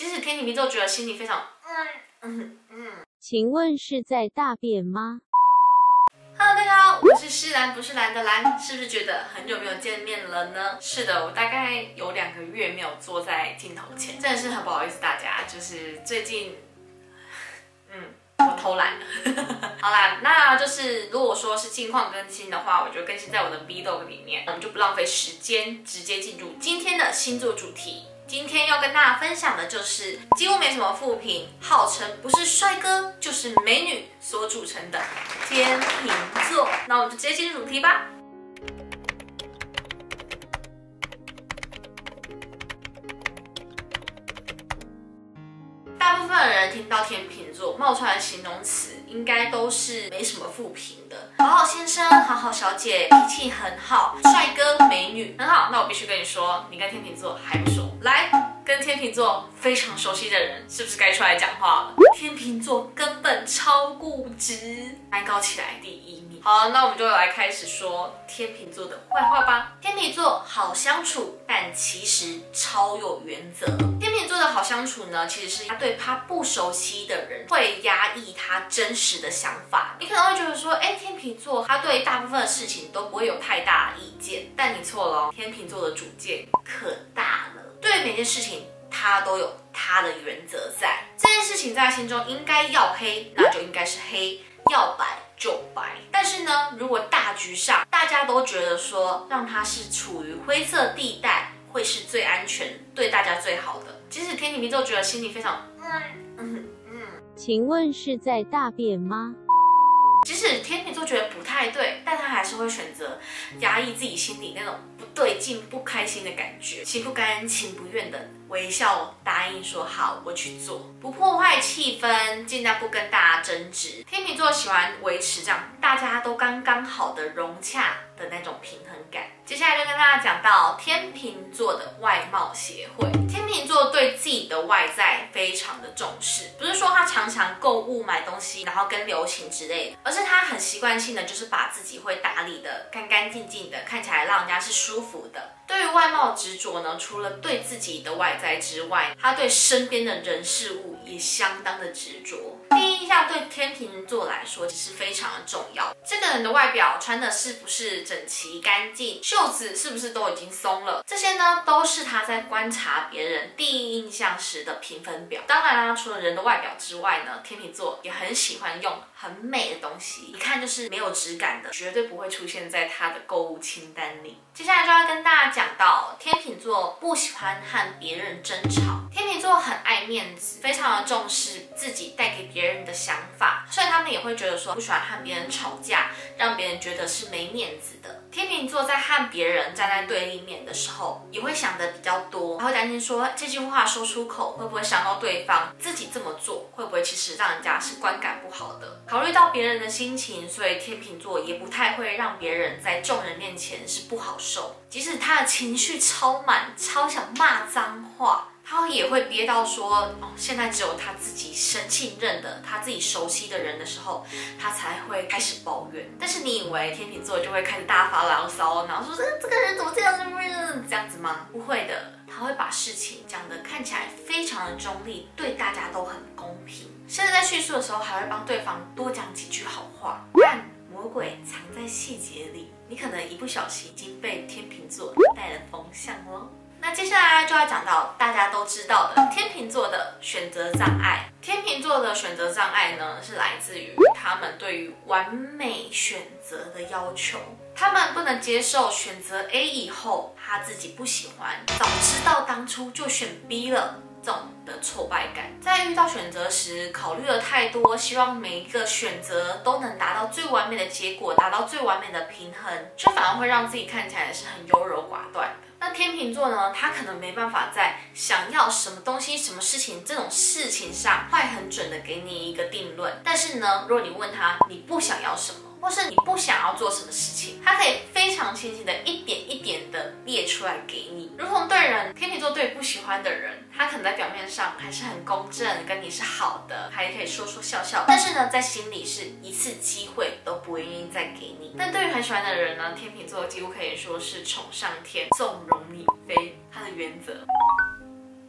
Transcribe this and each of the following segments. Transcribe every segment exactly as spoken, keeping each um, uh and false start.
即使天秤座觉得心里非常嗯嗯嗯。 请问是在大便吗 ？Hello， 大家好，我是诗兰，不是蓝的蓝，是不是觉得很久没有见面了呢？是的，我大概有两个月没有坐在镜头前，真的是很不好意思大家，就是最近，嗯。我偷懒了，好啦，那就是如果说是近况更新的话，我就更新在我的 Vlog 里面，我们就不浪费时间，直接进入今天的星座主题。今天要跟大家分享的就是几乎没什么负评，号称不是帅哥就是美女所组成的天秤座。那我们就直接进入主题吧。大部分的人听到天秤座冒出来的形容词，应该都是没什么负评的。好好先生，好好小姐，脾气很好，帅哥美女很好。那我必须跟你说，你跟天秤座还不熟。来，跟天秤座非常熟悉的人，是不是该出来讲话了？天秤座根本超固执，班高起来第一名。好，那我们就来开始说天秤座的坏话吧。天秤座好相处，但其实超有原则。天秤座的好相处呢，其实是他对他不熟悉的人会压抑他真实的想法。你可能会觉得说，哎，天秤座他对大部分的事情都不会有太大的意见，但你错了哦，天秤座的主见可大了，对每件事情他都有他的原则在。这件事情在他心中应该要黑，那就应该是黑；要白就白。但是呢，如果大局上大家都觉得说，让他是处于灰色地带，会是最安全、对大家最好的。即使天秤座觉得心里非常嗯嗯嗯， 请问是在大便吗？ 即使天秤座觉得不太对，但他还是会选择压抑自己心里那种不对劲、不开心的感觉，心不甘情不愿的微笑答应说好，我去做，不破坏气氛，尽量不跟大家争执。天秤座喜欢维持这样大家都刚刚好的融洽的那种平衡感。接下来就跟大家讲到天秤座的外貌协会。天秤座对自己的外在非常的重视，不是说他常常购物买东西，然后跟流行之类的，而是他很习惯性的就是把自己会打理的干干净净的，看起来让人家是舒服的。对于外貌执着呢，除了对自己的外在之外，他对身边的人事物也相当的执着。第一印象对天秤座来说其实非常的重要，这个人的外表穿的是不是整齐干净，袖子是不是都已经松了，这些呢都是他在观察别人第一印象时的评分表。当然啦，除了人的外表之外呢，天秤座也很喜欢用很美的东西，一看就是没有质感的，绝对不会出现在他的购物清单里。接下来就要跟大家讲到天秤座不喜欢和别人争吵。天秤座很爱面子，非常的重视自己带给别人的想法，所以他们也会觉得说不喜欢和别人吵架，让别人觉得是没面子的。天秤座在和别人站在对立面的时候，也会想的比较多，他会担心说这句话说出口会不会伤到对方，自己这么做会不会其实让人家是观感不好的。考虑到别人的心情，所以天秤座也不太会让别人在众人面前是不好受，即使他的情绪超满，超想骂脏话，他也会憋到说，哦，现在只有他自己深信任的、他自己熟悉的人的时候，他才会开始抱怨。但是你以为天秤座就会开始大发牢骚，然后说这个人怎么这样这样子吗？不会的，他会把事情讲得看起来非常的中立，对大家都很公平，甚至在叙述的时候还会帮对方多讲几句好话。但魔鬼藏在细节里，你可能一不小心已经被天秤座带了风向咯。那接下来就要讲到大家都知道的天秤座的选择障碍。天秤座的选择障碍呢，是来自于他们对于完美选择的要求。他们不能接受选择 A 以后他自己不喜欢，早知道当初就选 B 了，这种的挫败感。在遇到选择时考虑了太多，希望每一个选择都能达到最完美的结果，达到最完美的平衡，却反而会让自己看起来是很优柔寡断的。那天秤座呢，他可能没办法在想要什么东西、什么事情这种事情上快很准的给你一个定论。但是呢，如果你问他你不想要什么，或是你不想要做什么事情，他可以非常清晰的一点一点的列出来给你。如同对人，天秤座对不喜欢的人，他可能在表面上还是很公正，跟你是好的，还可以说说笑笑，但是呢，在心里是一次机会都不愿意再给你。但对于很喜欢的人呢，天秤座几乎可以说是宠上天，纵容你飞，他的原则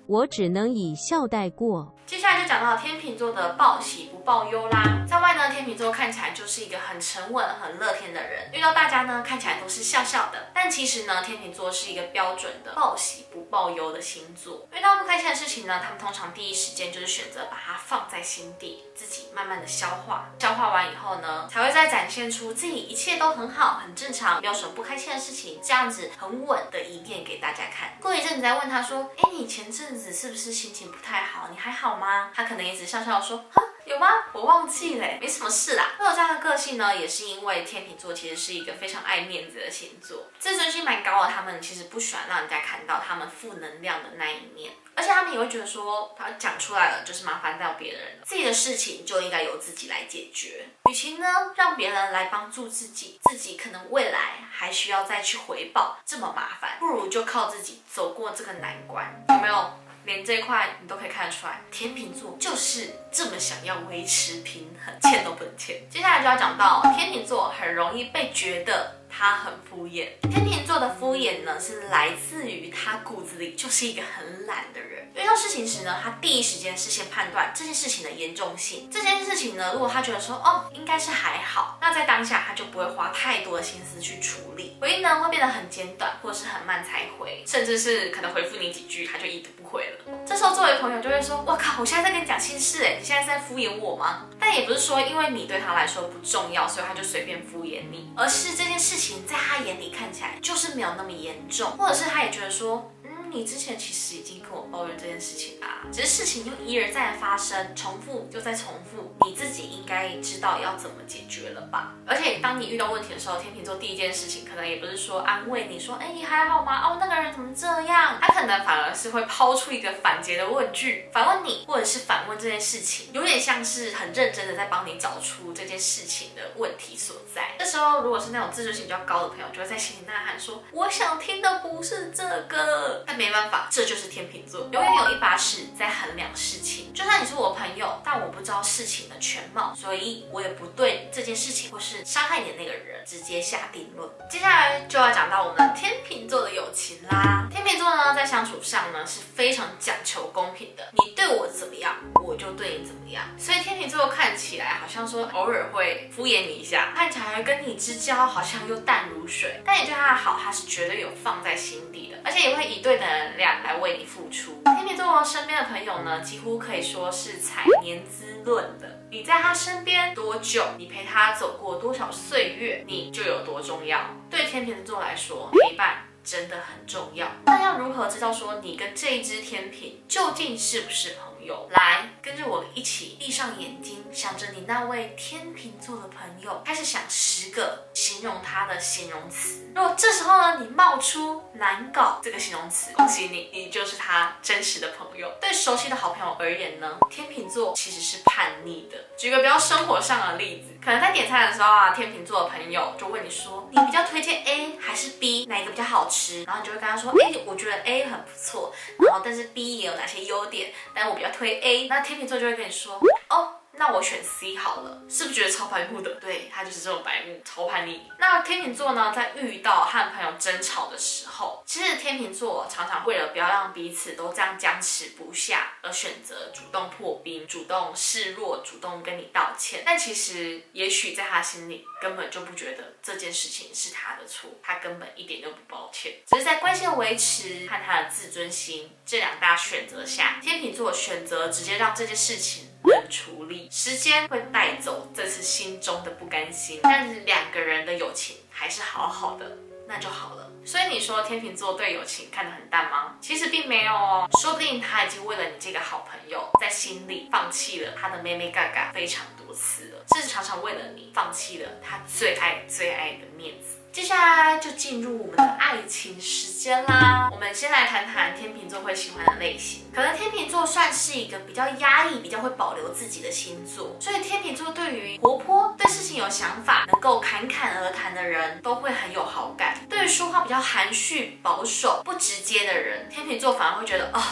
我只能以笑带过。 接下来就讲到天秤座的报喜不报忧啦。在外呢，天秤座看起来就是一个很沉稳、很乐天的人，遇到大家呢看起来都是笑笑的。但其实呢，天秤座是一个标准的报喜不报忧的星座。遇到不开心的事情呢，他们通常第一时间就是选择把它放在心底，自己慢慢的消化。消化完以后呢，才会再展现出自己一切都很好、很正常，没有什么不开心的事情，这样子很稳的一面给大家看。过一阵子再问他说：“哎，你前阵子是不是心情不太好？你还好吗？”他可能也只笑笑说：“哈，有吗？我忘记了，没什么事啦。”会有这样的个性呢，也是因为天秤座其实是一个非常爱面子的星座，自尊心蛮高的。他们其实不喜欢让人家看到他们负能量的那一面，而且他们也会觉得说，他讲出来了就是麻烦到别人了，自己的事情就应该由自己来解决。与其呢让别人来帮助自己，自己可能未来还需要再去回报，这么麻烦，不如就靠自己走过这个难关，有没有？连这一块你都可以看得出来，天秤座就是这么想要维持平衡，欠都不能欠。接下来就要讲到天秤座很容易被觉得他很敷衍。天秤座的敷衍呢，是来自于他骨子里就是一个很懒的人。遇到事情时呢，他第一时间是先判断这件事情的严重性。这件事情呢，如果他觉得说哦应该是还好，那在当下他就不会花太多的心思去处理，回应呢会变得很简短，或者是很慢才回，甚至是可能回复你几句他就已读不回了。这时候作为朋友就会说，我靠，我现在在跟你讲心事哎，你现在是在敷衍我吗？但也不是说因为你对他来说不重要，所以他就随便敷衍你，而是这件事情在他眼里看起来就是没有那么严重，或者是他也觉得说，嗯，你之前其实已经跟我抱怨这件事情啦，只是事情又一而再的发生，重复又再重复，你自己应该知道要怎么解决了吧？而且当你遇到问题的时候，天秤座第一件事情可能也不是说安慰你说，哎，你还好吗？哦，那个人怎么这样？他可能反而是会抛出一个反诘的问句，反问你，或者是反问这件事情，有点像是很认真的在帮你找出这件事情的问题所在。这时候如果是那种自尊心比较高的朋友，就会在心里呐喊说，我想听的不是这个。但没办法，这就是天秤座，永远有一把尺在衡量事情。就算你是我朋友，但我不知道事情的全貌，所以我也不对这件事情或是伤害你的那个人直接下定论。接下来就要讲到我们的天秤座的友情啦。天秤座呢，在相处上呢是非常讲求公平的，你对我怎么样，我就对你怎么样。所以天秤座看起来好像说偶尔会敷衍你一下，看起来跟你之交好像又淡如水，但你对他的好，他是绝对有放在心底的，而且也会以对的能量来为你付出。天秤座身边的朋友呢，几乎可以说是采年资论的。你在他身边多久，你陪他走过多少岁月，你就有多重要。对天秤座来说，陪伴真的很重要。那要如何知道说你跟这一只天秤究竟是不是朋友？来，跟着我一起闭上眼睛，想着你那位天秤座的朋友，开始想十个形容他的形容词。如果这时候呢，你冒出难搞这个形容词，恭喜你，你就是他真实的朋友。对熟悉的好朋友而言呢，天秤座其实是叛逆的。举个比较生活上的例子，可能在点餐的时候啊，天秤座的朋友就问你说，你比较推荐 A 还是 B， 哪一个比较好吃？然后你就会跟他说，哎，我觉得 A 很不错，然后但是 B 也有哪些优点，但我比较推 A。那天秤座就会跟你说，哦，那我选 C 好了，是不是觉得超白目的？对，他就是这种白目，超叛逆。那天秤座呢，在遇到和朋友争吵的时候，其实天秤座常常为了不要让彼此都这样僵持不下，而选择主动破冰，主动示弱，主动跟你道歉。但其实，也许在他心里根本就不觉得这件事情是他的错，他根本一点都不抱歉，只是在关系的维持和他的自尊心这两大选择下，天秤座选择直接让这件事情冷处理，时间会带走这次心中的不甘心，但是两个人的友情还是好好的，那就好了。所以你说天秤座对友情看得很淡吗？其实并没有哦，说不定他已经为了你这个好朋友，在心里放弃了他的妹妹嘎嘎非常多次了，甚至常常为了你放弃了他最爱最爱的面子。接下来就进入我们的爱情时间啦。我们先来谈谈天秤座会喜欢的类型。可能天秤座算是一个比较压抑、比较会保留自己的星座，所以天秤座对于活泼、对事情有想法、能够侃侃而谈的人都会很有好感。对于说话比较含蓄、保守、不直接的人，天秤座反而会觉得啊。哦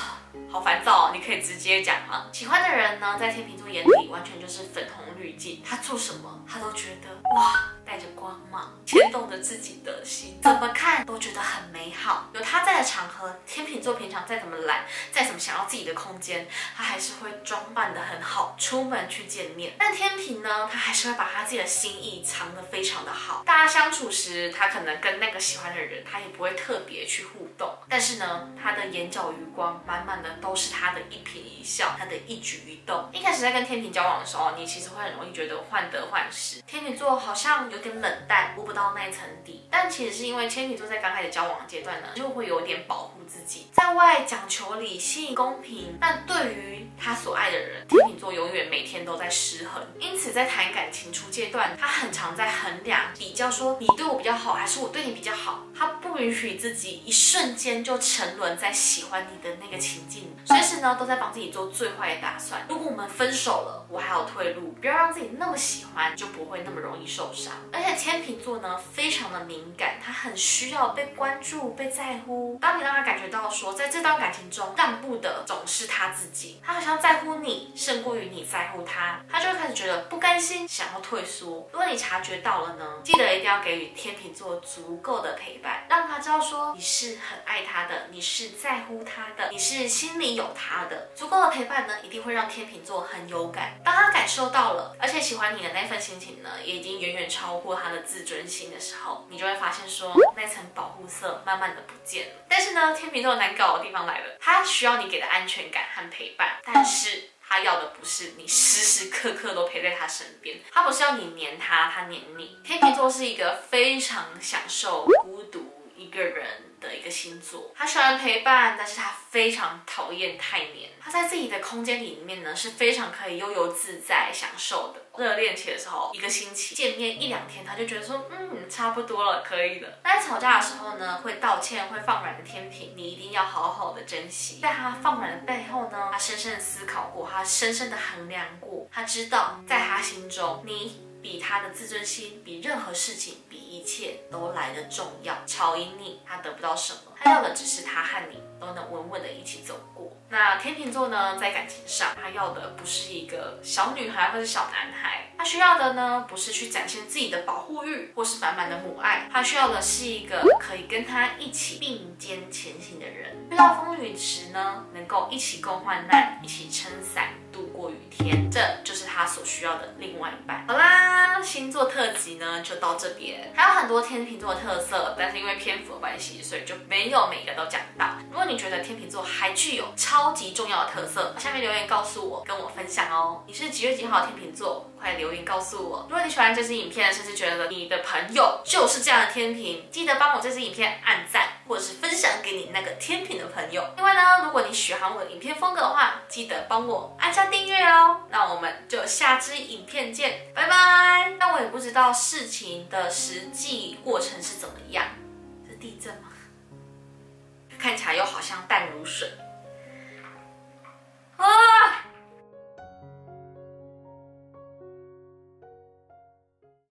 好烦躁哦，你可以直接讲吗？喜欢的人呢，在天秤座眼里完全就是粉红滤镜，他做什么他都觉得哇，带着光芒，牵动着自己的心，怎么看都觉得很美好。有他在的场合，天秤座平常再怎么懒，再怎么想要自己的空间，他还是会装扮得很好，出门去见面。但天秤呢，他还是会把他自己的心意藏得非常的好。大家相处时，他可能跟那个喜欢的人，他也不会特别去互动，但是呢，他的眼角余光满满的都是他的一颦一笑，他的一举一动。一开始在跟天秤交往的时候，你其实会很容易觉得患得患失，天秤座好像有点冷淡，摸不到那一层底。但其实是因为天秤座在刚开始交往的阶段呢，就会有点保护自己，在外讲求理性公平，但对于他所爱的人，天秤座永远每天都在失衡。因此在谈感情初阶段，他很常在衡量比较，说你对我比较好还是我对你比较好。他不允许自己一瞬间就沉沦在喜欢你的那个情境，随时呢都在帮自己做最坏的打算。如果我们分手了，我还有退路，不要让自己那么喜欢，就不会那么容易受伤。而且天秤座呢非常的敏感，他很需要被关注、被在乎。当你让他感觉到说，在这段感情中让步的总是他自己，他好像在乎你胜过于你在乎他，他就会开始觉得不甘心，想要退缩。如果你察觉到了呢，记得一定要给予天秤座足够的陪伴，让他知道说你是很爱他的，你是在乎他的，你是心里有他的。足够的陪伴呢，一定会让天秤座很有感。当他感受到了，而且喜欢你的那份心情呢，也已经远远超过他的自尊心的时候，你就会发现说那层保护色慢慢的不见了。但是呢，天秤座难搞的地方来了，他需要你给的安全感和陪伴，但是他要的不是你时时刻刻都陪在他身边，他不是要你黏他，他黏你。天秤座是一个非常享受孤独一个人的一个星座，他喜欢陪伴，但是他非常讨厌太黏。他在自己的空间里面呢，是非常可以悠游自在享受的。热恋期的时候，一个星期见面一两天，他就觉得说，嗯，差不多了，可以了。但在吵架的时候呢，会道歉、会放软的天秤，你一定要好好的珍惜。在他放软的背后呢，他深深的思考过，他深深的衡量过，他知道在他心中，你比他的自尊心，比任何事情，比一切都来得重要。吵赢你，他得不到什么，他要的只是他和你都能稳稳的一起走过。那天秤座呢，在感情上，他要的不是一个小女孩或者小男孩，他需要的呢，不是去展现自己的保护欲或是满满的母爱，他需要的是一个可以跟他一起并肩前行的人。遇到风雨时呢，能够一起共患难，一起撑伞度过雨天，这就是他所需要的另外一半。好啦，星座特辑呢就到这边，还有很多天秤座的特色，但是因为篇幅的关系，所以就没有每个都讲到。如果你觉得天秤座还具有超级重要的特色，下面留言告诉我，跟我分享哦。你是几月几号的天秤座？快留言告诉我。如果你喜欢这支影片，甚至觉得你的朋友就是这样的天秤，记得帮我这支影片按赞，或者是分享给你那个天秤的朋友。另外呢，如果你喜欢我的影片风格的话，记得帮我按下订阅哦。那我们就下支影片见，拜拜。但我也不知道事情的实际过程是怎么样。是地震吗？看起来又好像淡如水。